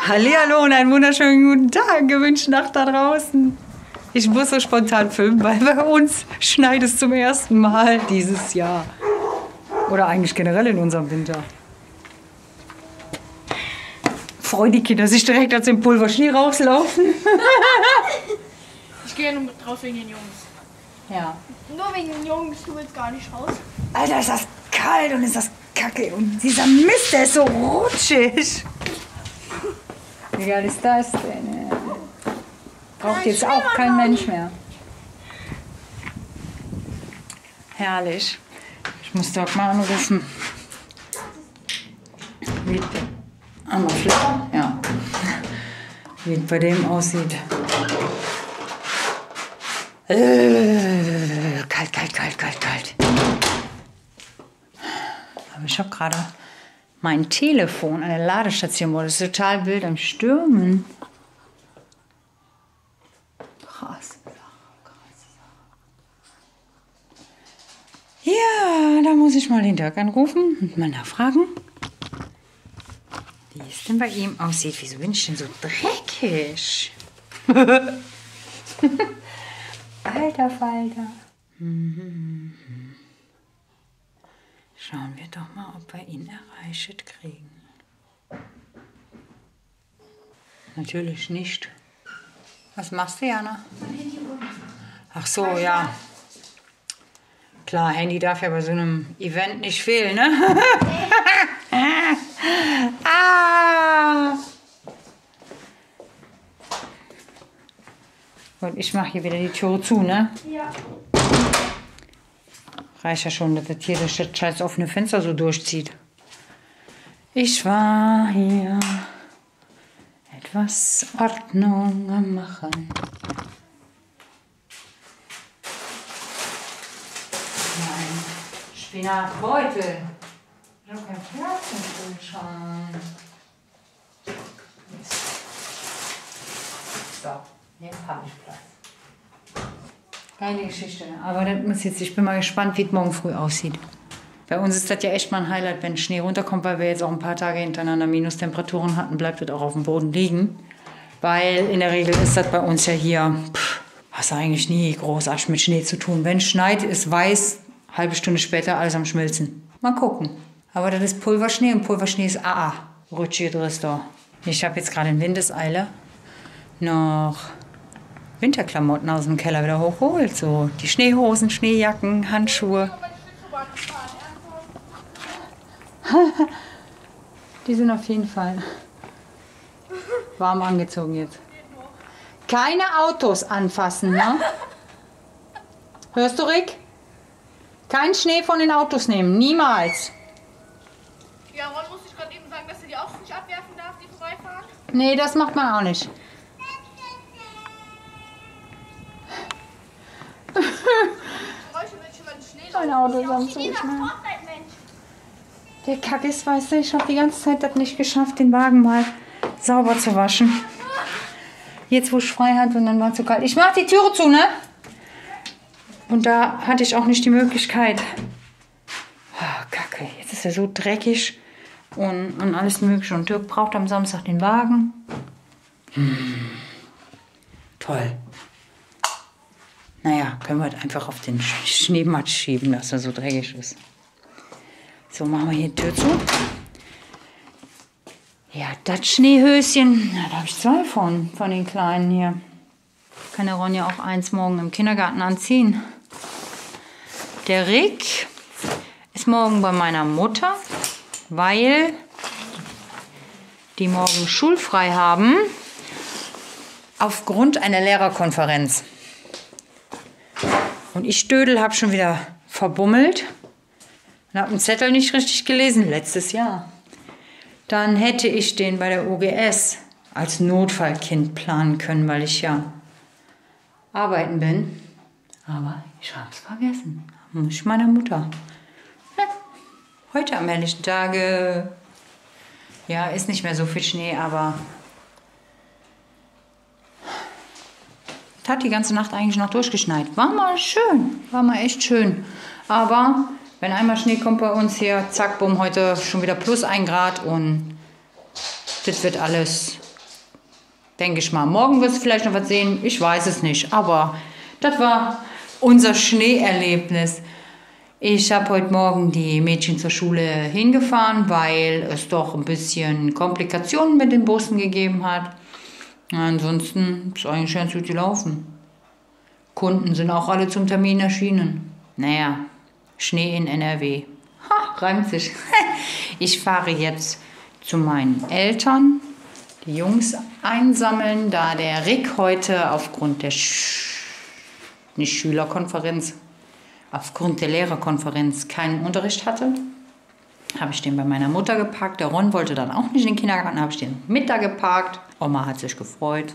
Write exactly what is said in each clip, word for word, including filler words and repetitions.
Hallihallo und einen wunderschönen guten Tag gewünscht nach da draußen. Ich muss so spontan filmen, weil bei uns schneit es zum ersten Mal dieses Jahr. Oder eigentlich generell in unserem Winter. Freuen die Kinder sich direkt, als im Pulverschnee rauslaufen. Ich gehe nur drauf wegen den Jungs. Ja. Nur wegen den Jungs, du willst gar nicht raus. Alter, ist das kalt und ist das kacke. Und dieser Mist, der ist so rutschig. Wie geil ist das denn? Braucht jetzt auch kein Mensch mehr. Herrlich. Ich muss Doc mal anrufen. Wie einmal flippen? Ja. Wie es bei dem aussieht. Äh, kalt, kalt, kalt, kalt, kalt. Aber ich habe gerade mein Telefon an der Ladestation, wo das ist total wild am Stürmen. Krass. Ja, da muss ich mal den Dirk anrufen und mal nachfragen, wie es denn bei ihm aussieht. Wieso bin ich denn so dreckig? Alter Falter. Schauen wir doch mal, ob wir ihn erreicht kriegen. Natürlich nicht. Was machst du, Jana? Ach so, ja. Klar, Handy darf ja bei so einem Event nicht fehlen, ne? Ah! Und ich mache hier wieder die Tür zu, ne? Ja. Reicht ja schon, dass das hier das scheiß offene Fenster so durchzieht. Ich war hier etwas Ordnung am Machen. Mein Spinatbeutel. Ich habe keinen Platz im Kühlschrank. So, jetzt habe ich Platz. Keine Geschichte, aber das muss jetzt, ich bin mal gespannt, wie es morgen früh aussieht. Bei uns ist das ja echt mal ein Highlight, wenn Schnee runterkommt, weil wir jetzt auch ein paar Tage hintereinander Minustemperaturen hatten, bleibt das auch auf dem Boden liegen. Weil in der Regel ist das bei uns ja hier, pff, hast du eigentlich nie großartig mit Schnee zu tun. Wenn es schneit, ist weiß, halbe Stunde später alles am Schmilzen. Mal gucken. Aber das ist Pulverschnee und Pulverschnee ist A A. Rutschig ist da. Ich habe jetzt gerade in Windeseile noch Winterklamotten aus dem Keller wieder hochgeholt. So die Schneehosen, Schneejacken, Handschuhe. Die sind auf jeden Fall warm angezogen jetzt. Keine Autos anfassen, ne? Hörst du, Rick? Kein Schnee von den Autos nehmen, niemals. Ja, Ron muss ich gerade eben sagen, dass er die Autos nicht abwerfen darf, die vorbeifahren. Nee, das macht man auch nicht. Mein Auto ist am Zuschneiden. Der Kack ist, weißt du, ich habe die ganze Zeit das nicht geschafft, den Wagen mal sauber zu waschen. Jetzt, wo ich frei hatte und dann war es zu kalt. Ich mach die Türe zu, ne? Und da hatte ich auch nicht die Möglichkeit. Oh, Kacke, jetzt ist er so dreckig und, und alles mögliche. Und Dirk braucht am Samstag den Wagen. Hm. Toll. Naja, können wir halt einfach auf den Schneematsch schieben, dass er so dreckig ist. So, machen wir hier die Tür zu. Ja, das Schneehöschen, na, da habe ich zwei von, von den Kleinen hier. Kann der Ron ja auch eins morgen im Kindergarten anziehen. Der Rick ist morgen bei meiner Mutter, weil die morgen schulfrei haben, aufgrund einer Lehrerkonferenz. Und ich, Dödel, habe schon wieder verbummelt und habe einen Zettel nicht richtig gelesen, letztes Jahr. Dann hätte ich den bei der U G S als Notfallkind planen können, weil ich ja arbeiten bin. Aber ich habe es vergessen. Da muss ich meiner Mutter. Ja. Heute am helllichten Tage. Ja, ist nicht mehr so viel Schnee, aber es hat die ganze Nacht eigentlich noch durchgeschneit. War mal schön, war mal echt schön. Aber wenn einmal Schnee kommt bei uns hier, zack, bumm, heute schon wieder plus ein Grad und das wird alles denke ich mal. Morgen wirst du vielleicht noch was sehen, ich weiß es nicht. Aber das war unser Schneeerlebnis. Ich habe heute Morgen die Mädchen zur Schule hingefahren, weil es doch ein bisschen Komplikationen mit den Bussen gegeben hat. Ansonsten ist eigentlich ganz gut gelaufen. Kunden sind auch alle zum Termin erschienen. Naja, Schnee in N R W. Ha, reimt sich. Ich fahre jetzt zu meinen Eltern, die Jungs einsammeln, da der Rick heute aufgrund der Sch nicht Schülerkonferenz, aufgrund der Lehrerkonferenz keinen Unterricht hatte. Habe ich den bei meiner Mutter geparkt. Der Ron wollte dann auch nicht in den Kindergarten, habe ich den mit da geparkt. Oma hat sich gefreut.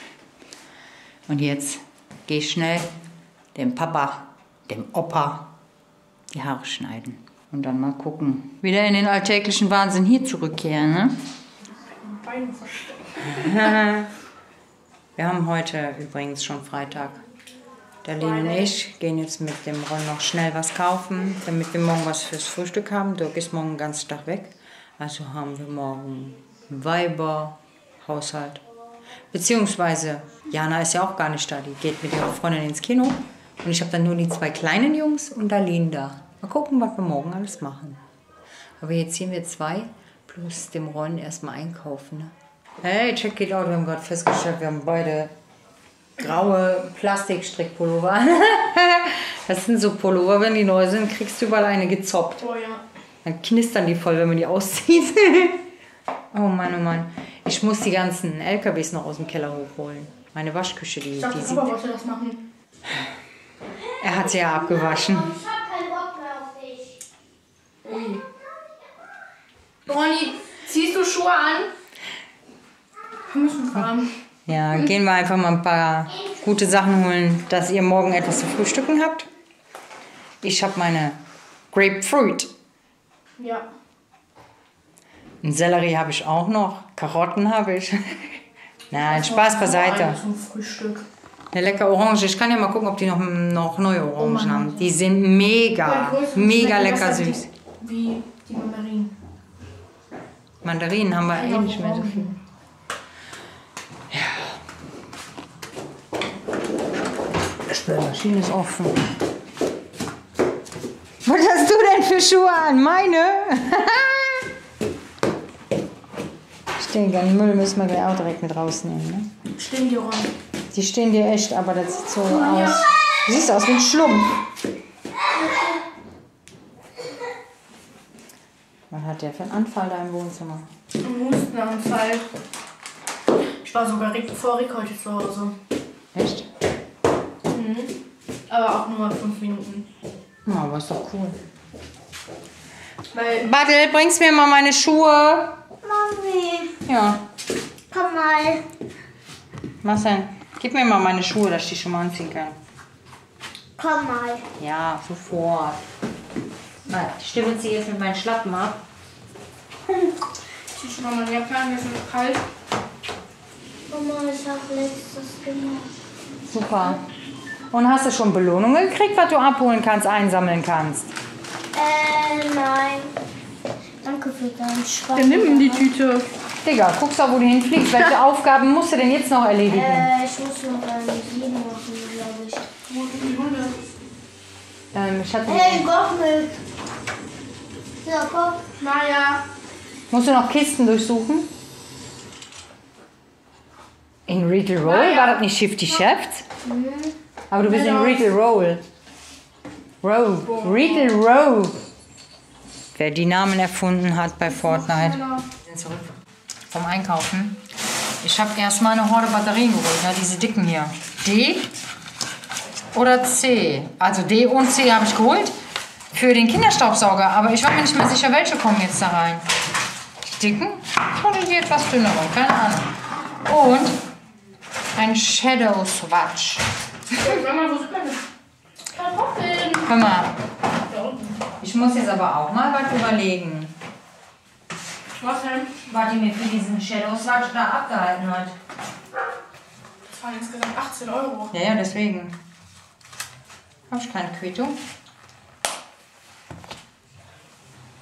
Und jetzt gehe ich schnell dem Papa, dem Opa, die Haare schneiden. Und dann mal gucken. Wieder in den alltäglichen Wahnsinn hier zurückkehren, ne? Beine verstecken. Wir haben heute übrigens schon Freitag. Der Lene und ich gehen jetzt mit dem Ron noch schnell was kaufen, damit wir morgen was fürs Frühstück haben. Dirk ist morgen den ganzen Tag weg. Also haben wir morgen Weiber-Haushalt. Beziehungsweise Jana ist ja auch gar nicht da. Die geht mit ihrer Freundin ins Kino. Und ich habe dann nur die zwei kleinen Jungs und Darlene da. Mal gucken, was wir morgen alles machen. Aber jetzt ziehen wir zwei plus dem Ron erstmal einkaufen. Ne? Hey, check it out. Wir haben gerade festgestellt, wir haben beide graue Plastikstrickpullover an. Das sind so Pullover, wenn die neu sind, kriegst du überall eine gezoppt. Oh ja. Dann knistern die voll, wenn man die auszieht. Oh Mann, oh Mann. Ich muss die ganzen L K Ws noch aus dem Keller hochholen. Meine Waschküche, die, Ich dachte, die der sieht... Papa wollte das machen. Er hat sie ja abgewaschen. Ich hab keinen Bock mehr auf dich. Ui. Ronny, ziehst du Schuhe an? Wir müssen fahren. Ja, gehen wir einfach mal ein paar gute Sachen holen, dass ihr morgen etwas zu frühstücken habt. Ich habe meine Grapefruit. Ja. Einen Sellerie habe ich auch noch. Karotten habe ich. Nein, Spaß beiseite. Zum Frühstück. Eine leckere Orange. Ich kann ja mal gucken, ob die noch, noch neue Orangen Oh haben. Die sind mega, mega lecker süß. Wie die Mandarinen. Mandarinen haben wir eh nicht mehr so viel. Die Spülmaschine ist offen. Was hast du denn für Schuhe an? Meine? Stehen gar nicht. Müll müssen wir gleich auch direkt mit rausnehmen. Ne? Stimmt, die Ron. Die stehen dir echt, aber das sieht so aus. Du siehst aus wie ein Schlumpf. Was hat der für einen Anfall da im Wohnzimmer? Ein Hustenanfall. Ich war sogar vor Rick heute zu Hause. Echt? Mhm. Aber auch nur fünf Minuten. Ja, aber ist doch cool. Weil Bartel, bringst mir mal meine Schuhe. Mami, Ja. komm mal. Was denn? Gib mir mal meine Schuhe, dass ich die schon mal anziehen kann. Komm mal. Ja, sofort. Nein, ich stimme jetzt hier jetzt mit meinen Schlappen ab. ich zieh schon mal meine Jacke an, mir ist noch kalt. Mama, ich hab letztes gemacht. Super. Und hast du schon Belohnungen gekriegt, was du abholen kannst, einsammeln kannst? Äh, nein. Danke für deinen Spaß. Dann nimm die Tüte. Digga, guckst du, wo du hinfliegst. Welche Aufgaben musst du denn jetzt noch erledigen? Äh, ich muss noch eine Sieben machen, glaube ich. Wo sind die Hunde? Ähm, ich hatte Hey, Gottmilch. Ja, komm. Maja. Musst du noch Kisten durchsuchen? In Riddle Roll? Ah, ja. War das nicht Shifty Chefs? Mhm. Aber du bist in Genau. Riddle Roll. Row. Riddle Row. Wer die Namen erfunden hat bei Fortnite. Genau. Zurück vom Einkaufen. Ich habe erstmal eine Horde Batterien geholt, ne? Diese dicken hier. D oder C? Also D und C habe ich geholt für den Kinderstaubsauger, aber ich war mir nicht mehr sicher, welche kommen jetzt da rein. Die dicken oder die etwas dünneren, keine Ahnung. Und ein Shadow Swatch. Mama, wo sind meine Kartoffeln? Hör mal, Da unten. ich muss jetzt aber auch mal was überlegen, Was denn? was die mir für diesen Shadow Swatch da abgehalten hat. Das waren insgesamt achtzehn Euro. Ja, ja, deswegen. Habe ich keine Quittung.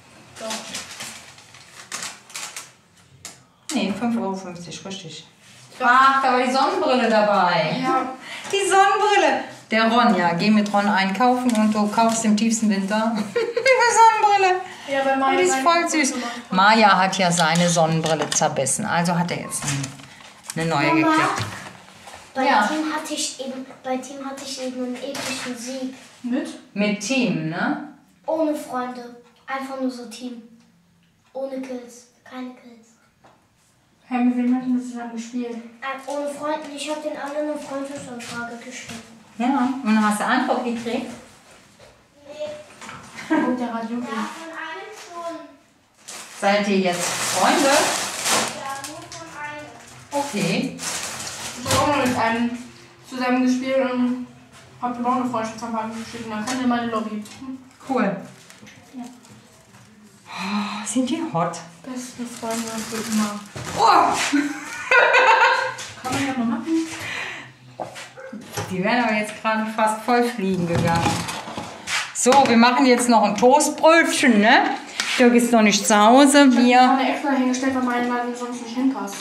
Doch. Nee, fünf Euro fünfzig, richtig. Ach, da war die Sonnenbrille dabei. Ja. Die Sonnenbrille. Der Ron, ja, geh mit Ron einkaufen und du kaufst im tiefsten Winter eine Sonnenbrille. Ja, bei Maya. Die ist voll süß. Maya hat ja seine Sonnenbrille zerbissen, also hat er jetzt eine neue Mama, gekriegt. bei, Ja. Team hatte ich eben, bei Team hatte ich eben einen epischen Sieg. Mit? Mit Team, ne? Ohne Freunde. Einfach nur so Team. Ohne Kills. Keine Kills. Hey, mit wem hat denn das zusammen gespielt? Äh, ohne Freunde. Ich habe den anderen eine Freundschaftsanfrage geschrieben. Ja, und hast du Antwort gekriegt? Nee. Oh, der Radio. Ja, von einem schon. Seid ihr jetzt Freunde? Ja, nur von einem. Okay. Ich habe auch noch mit einem zusammen gespielt und habe ihm auch eine Freundschaftsanfrage geschickt. Dann kann er meine Lobby. Hm. Cool. Ja. Oh, sind die hot? Beste Freunde für immer. Oh! Kann man ja noch machen. Die wären aber jetzt gerade fast voll fliegen gegangen. So, wir machen jetzt noch ein Toastbrötchen, ne? Dirk ist noch nicht zu Hause. Ich Wir, habe eine extra hingestellt, weil meine Laden sonst nicht hinpasst.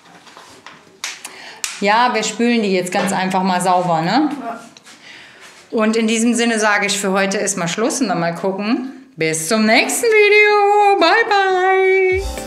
ja, wir spülen die jetzt ganz einfach mal sauber, ne? Ja. Und in diesem Sinne sage ich für heute ist mal Schluss und dann mal gucken. Bis zum nächsten Video. Bye, bye.